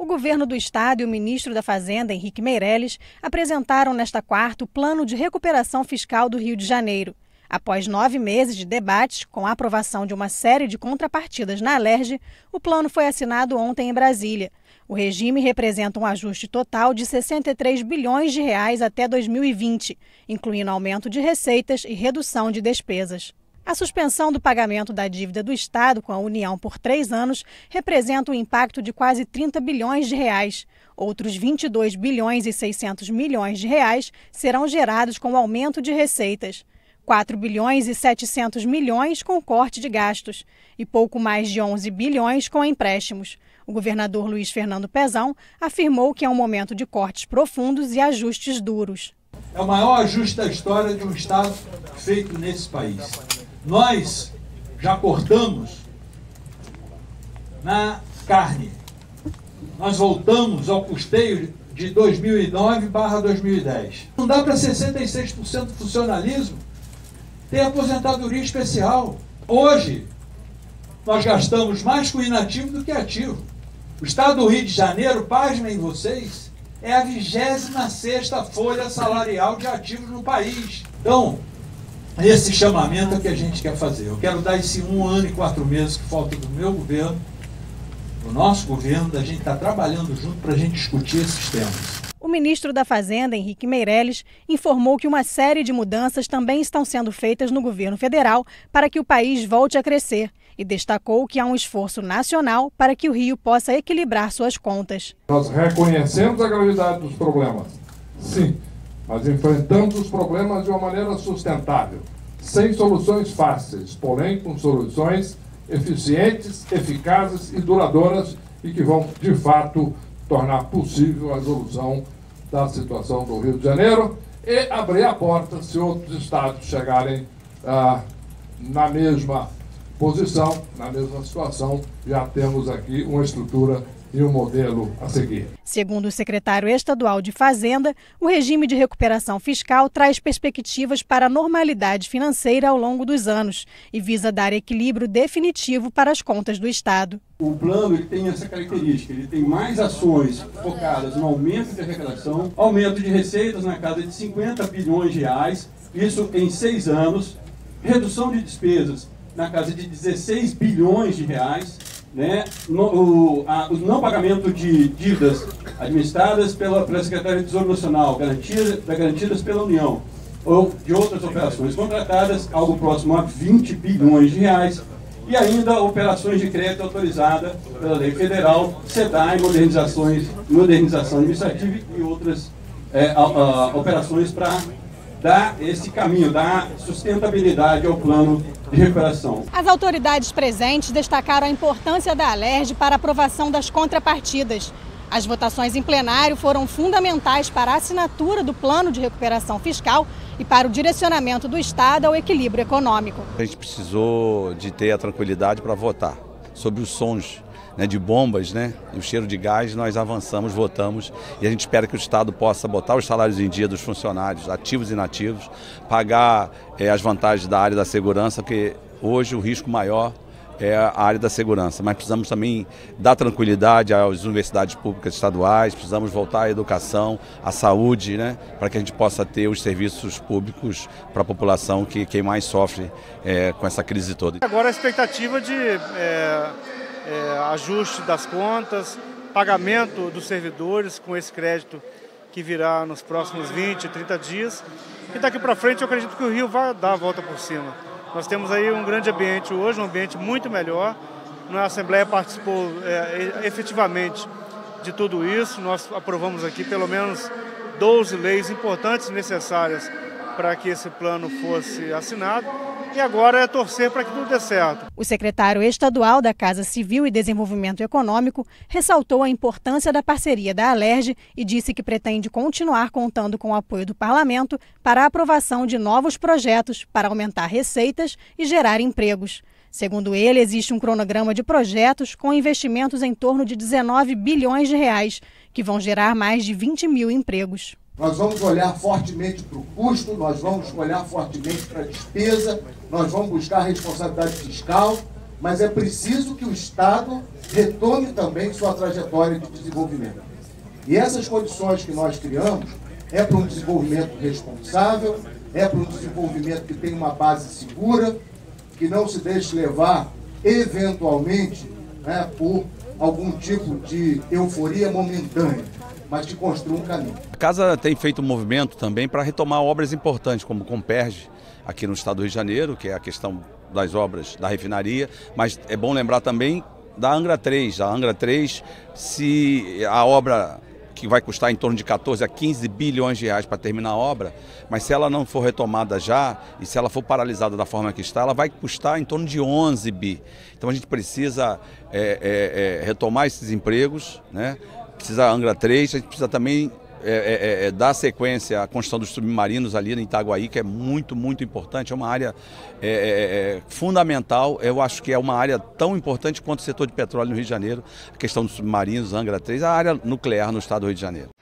governo do estado e o ministro da Fazenda, Henrique Meirelles, apresentaram nesta quarta o Plano de Recuperação Fiscal do Rio de Janeiro. Após 9 meses de debates, com a aprovação de uma série de contrapartidas na Alerj, o plano foi assinado ontem em Brasília. O regime representa um ajuste total de 63 bilhões de reais até 2020, incluindo aumento de receitas e redução de despesas. A suspensão do pagamento da dívida do Estado com a União por 3 anos representa um impacto de quase 30 bilhões de reais. Outros 22 bilhões e 600 milhões de reais serão gerados com o aumento de receitas. 4 bilhões e 700 milhões com corte de gastos e pouco mais de 11 bilhões com empréstimos. O governador Luiz Fernando Pezão afirmou que é um momento de cortes profundos e ajustes duros. É o maior ajuste da história de um Estado feito nesse país. Nós já cortamos na carne. Nós voltamos ao custeio de 2009/2010. Não dá para 66% de funcionalismo ter aposentadoria especial. Hoje, nós gastamos mais com inativo do que ativo. O Estado do Rio de Janeiro, pasmem vocês, é a 26ª folha salarial de ativos no país. Então, esse chamamento é que a gente quer fazer. Eu quero dar esse 1 ano e 4 meses que falta do meu governo, do nosso governo, da gente estar trabalhando junto para a gente discutir esses temas. O ministro da Fazenda, Henrique Meirelles, informou que uma série de mudanças também estão sendo feitas no governo federal para que o país volte a crescer e destacou que há um esforço nacional para que o Rio possa equilibrar suas contas. Nós reconhecemos a gravidade dos problemas, sim, mas enfrentamos os problemas de uma maneira sustentável, sem soluções fáceis, porém com soluções eficientes, eficazes e duradouras e que vão, de fato, tornar possível a resolução da situação do Rio de Janeiro e abrir a porta se outros estados chegarem na mesma posição, na mesma situação, já temos aqui uma estrutura e um modelo a seguir. Segundo o secretário estadual de Fazenda, o regime de recuperação fiscal traz perspectivas para a normalidade financeira ao longo dos anos e visa dar equilíbrio definitivo para as contas do Estado. O plano ele tem essa característica, ele tem mais ações focadas no aumento de arrecadação, aumento de receitas na casa de 50 bilhões de reais, isso em 6 anos, redução de despesas na casa de 16 bilhões de reais, né? O não pagamento de dívidas administradas pela Secretaria de Tesouro Nacional, garantidas pela União, ou de outras operações contratadas, algo próximo a 20 bilhões de reais, e ainda operações de crédito autorizada pela lei federal, SEDAI, modernização administrativa e outras operações para dar esse caminho, dar sustentabilidade ao plano de recuperação. As autoridades presentes destacaram a importância da Alerj para a aprovação das contrapartidas. As votações em plenário foram fundamentais para a assinatura do plano de recuperação fiscal e para o direcionamento do Estado ao equilíbrio econômico. A gente precisou de ter a tranquilidade para votar sobre os sons, de bombas, e o cheiro de gás. Nós avançamos, votamos e a gente espera que o Estado possa botar os salários em dia dos funcionários, ativos e inativos, pagar as vantagens da área da segurança, porque hoje o risco maior é a área da segurança, mas precisamos também dar tranquilidade às universidades públicas estaduais, precisamos voltar à educação, à saúde, para que a gente possa ter os serviços públicos para a população quem mais sofre com essa crise toda. Agora a expectativa de ajuste das contas, pagamento dos servidores com esse crédito que virá nos próximos 20, 30 dias. E daqui para frente eu acredito que o Rio vai dar a volta por cima. Nós temos aí um grande ambiente hoje, um ambiente muito melhor. A Assembleia participou efetivamente de tudo isso. Nós aprovamos aqui pelo menos 12 leis importantes e necessárias para que esse plano fosse assinado. E agora é torcer para que tudo dê certo. O secretário estadual da Casa Civil e Desenvolvimento Econômico ressaltou a importância da parceria da Alerj e disse que pretende continuar contando com o apoio do parlamento para a aprovação de novos projetos para aumentar receitas e gerar empregos. Segundo ele, existe um cronograma de projetos com investimentos em torno de 19 bilhões de reais, que vão gerar mais de 20 mil empregos. Nós vamos olhar fortemente para o custo, nós vamos olhar fortemente para a despesa, nós vamos buscar a responsabilidade fiscal mas é preciso que o Estado retome também sua trajetória de desenvolvimento. E essas condições que nós criamos é para um desenvolvimento responsável, é para um desenvolvimento que tem uma base segura, que não se deixe levar, eventualmente, né, por algum tipo de euforia momentânea, mas que construa um caminho. A Casa tem feito um movimento também para retomar obras importantes, como o Comperj, aqui no estado do Rio de Janeiro, que é a questão das obras da refinaria, mas é bom lembrar também da Angra 3. A Angra 3, se a obra que vai custar em torno de 14 a 15 bilhões de reais para terminar a obra, mas se ela não for retomada já, e se ela for paralisada da forma que está, ela vai custar em torno de 11 bi. Então a gente precisa retomar esses empregos, né? Precisa a Angra 3, a gente precisa também dar sequência à construção dos submarinos ali em Itaguaí, que é muito, muito importante, é uma área fundamental. Eu acho que é uma área tão importante quanto o setor de petróleo no Rio de Janeiro, a questão dos submarinos, Angra 3, a área nuclear no estado do Rio de Janeiro.